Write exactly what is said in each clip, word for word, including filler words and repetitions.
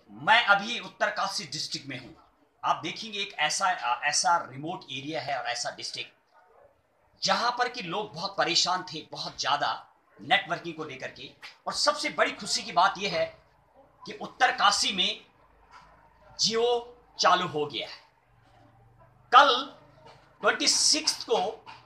मैं अभी उत्तरकाशी डिस्ट्रिक्ट में हूँ। आप देखेंगे एक ऐसा ऐसा रिमोट एरिया है और ऐसा डिस्ट्रिक्ट जहां पर कि लोग बहुत परेशान थे, बहुत ज्यादा नेटवर्किंग को लेकर के। और सबसे बड़ी खुशी की बात यह है कि उत्तरकाशी में जियो चालू हो गया है। कल छब्बीस को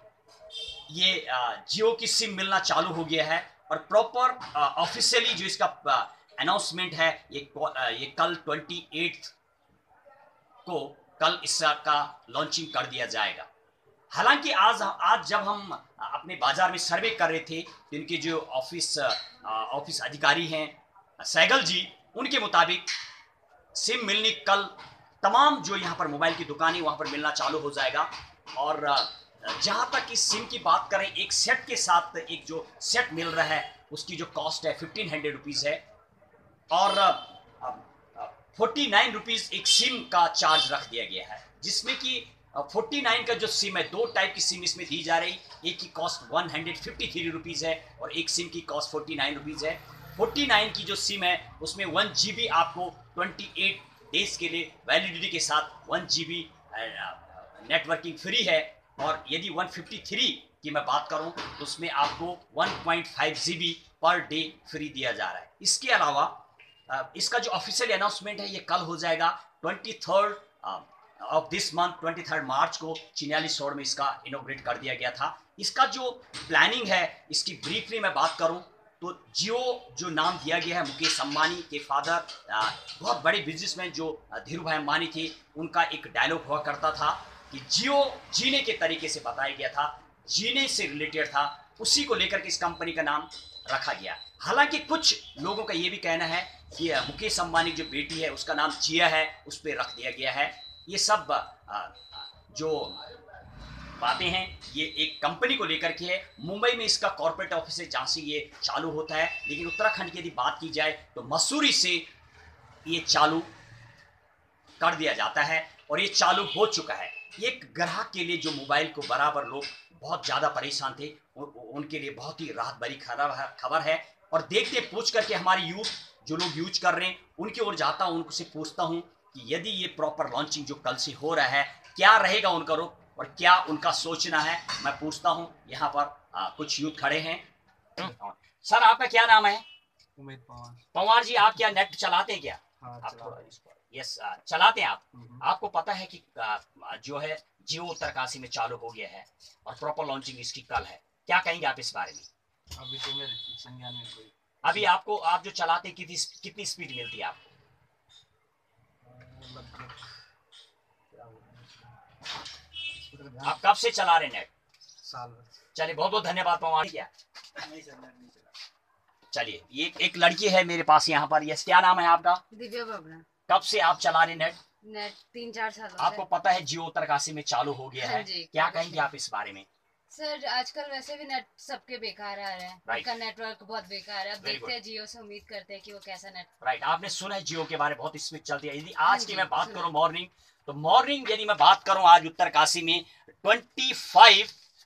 ये जियो की सिम मिलना चालू हो गया है और प्रॉपर ऑफिशियली जो इसका अनाउंसमेंट है ये ये कल अट्ठाईस को कल इसका लॉन्चिंग कर दिया जाएगा। हालांकि आज आज जब हम अपने बाजार में सर्वे कर रहे थे तो इनके जो ऑफिस ऑफिस अधिकारी हैं सहगल जी, उनके मुताबिक सिम मिलनी कल तमाम जो यहाँ पर मोबाइल की दुकानें वहाँ पर मिलना चालू हो जाएगा। और जहाँ तक इस सिम की बात करें, एक सेट के साथ एक जो सेट मिल रहा है उसकी जो कॉस्ट है फिफ्टीन हंड्रेड रुपीज़ है और फोर्टी नाइन रुपीज़ एक सिम का चार्ज रख दिया गया है, जिसमें कि फोर्टी नाइन का जो सिम है, दो टाइप की सिम इसमें दी जा रही। एक की cost one hundred fifty three rupees है और एक सिम की कॉस्ट फोर्टी नाइन रुपीज़ है। फोर्टी नाइन की जो सिम है उसमें वन जी बी आपको ट्वेंटी एट डेज के लिए वैलिडिटी के साथ one G B networking free है। और यदि वन फिफ्टी थ्री की मैं बात करूं तो उसमें आपको one point five G B per day free दिया जा रहा है। इसके अलावा इसका जो ऑफिशियल अनाउंसमेंट है ये कल हो जाएगा twenty third of this month, twenty third March को चिन्यालीस रोड में इसका इनोग्रेट कर दिया गया था। इसका जो प्लानिंग है इसकी ब्रीफली मैं बात करूं तो जियो जो नाम दिया गया है, मुकेश अंबानी के फादर बहुत बड़े बिजनेसमैन जो धीरू भाई अंबानी थे, उनका एक डायलॉग हुआ करता था कि जियो जीने के तरीके से बताया गया था, जीने से रिलेटेड था, उसी को लेकर के इस कंपनी का नाम रखा गया। हालांकि कुछ लोगों का ये भी कहना है कि मुकेश अंबानी जो बेटी है उसका नाम जिया है, उस पर रख दिया गया है। ये सब जो बातें हैं ये एक कंपनी को लेकर के है। मुंबई में इसका कॉर्पोरेट ऑफिस है जहाँ से ये चालू होता है, लेकिन उत्तराखंड की यदि बात की जाए तो मसूरी से ये चालू कर दिया जाता है और ये चालू हो चुका है। एक ग्राहक के लिए जो मोबाइल को बराबर लोग बहुत ज़्यादा परेशान थे, उनके लिए बहुत ही राहत भरी खबर है। और देखते पूछ करके हमारी यूथ जो लोग यूज कर रहे हैं उनकी ओर जाता हूँ, उनसे पूछता हूँ कि यदि ये प्रॉपर लॉन्चिंग जो कल से हो रहा है क्या रहेगा उनका रुख और क्या उनका सोचना है। मैं पूछता हूँ, यहाँ पर आ, कुछ यूथ खड़े हैं। सर आपका क्या नाम है? उमेद पवार। पवार जी, आप क्या नेट चलाते हैं क्या? हाँ, आप थोड़ा यस चलाते हैं आप। आपको पता है कि जो है जियो उत्तरकाशी में चालू हो गया है और प्रॉपर लॉन्चिंग इसकी कल है, क्या कहेंगे आप इस बारे में? अभी तो मेरे संज्ञान में कोई अभी आपको आप जो चलाते हैं कितनी कितनी स्पीड मिलती है आपको? आप कब से चला रहे नेट? साल। चलिए बहुत बहुत धन्यवाद पवार। क्या चलिए, ये एक लड़की है मेरे पास यहाँ पर। यस, क्या नाम है आपका? दिव्या बाबरा। कब से आप चला रहे नेट? नेट तीन चार साल। आपको पता है जियो उत्तरकाशी में चालू हो गया है, क्या कहेंगे आप इस बारे में? सर आजकल वैसे भी नेट सबके बेकार आ रहा है, उनका नेटवर्क बहुत बेकार है। अब देखते हैं, जियो से उम्मीद करते हैं कि वो कैसा नेट। राइट, आपने सुना है जियो के बारे में बहुत स्पीड चलती है। यदि आज की मैं बात करूं मॉर्निंग, तो मॉर्निंग यदि मैं बात करूं आज उत्तरकाशी में twenty five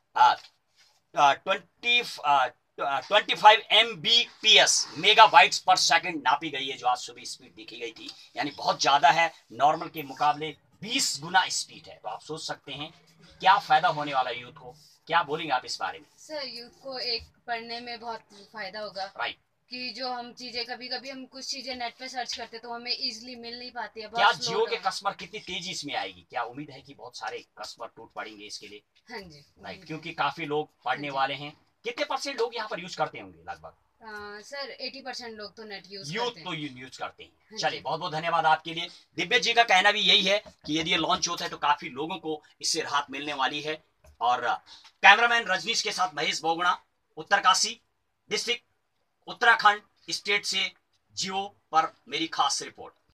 twenty twenty five M B P S megabytes per second नापी गई है, जो आज सुबह स्पीड दिखी गई थी, यानी बहुत ज्यादा है, नॉर्मल के मुकाबले बीस गुना स्पीड है। तो आप सोच सकते हैं क्या फायदा होने वाला यूथ को। क्या बोलेंगे आप इस बारे में? सर यूथ को एक पढ़ने में बहुत फायदा होगा। राइट, कि जो हम चीजें कभी कभी हम कुछ चीजें नेट पे सर्च करते तो हमें इजीली मिल नहीं पाती है। क्या जियो के कस्टमर कितनी तेजी इसमें आएगी? क्या उम्मीद है कि बहुत सारे कस्टमर टूट पड़ेंगे इसके लिए? हाँ जी, राइट, क्योंकि काफी लोग पढ़ने वाले हैं। कितने परसेंट लोग यहाँ पर यूज करते होंगे लगभग? सर अस्सी परसेंट लोग तो नेट यूज यूथ करते हैं। तो यूज करते हैं। चलिए बहुत बहुत धन्यवाद आपके लिए। दिव्या जी का कहना भी यही है कि यदि ये लॉन्च होता है तो काफी लोगों को इससे राहत मिलने वाली है। और कैमरामैन रजनीश के साथ महेश बोगड़ा, उत्तरकाशी डिस्ट्रिक्ट, उत्तराखंड स्टेट से जियो पर मेरी खास रिपोर्ट।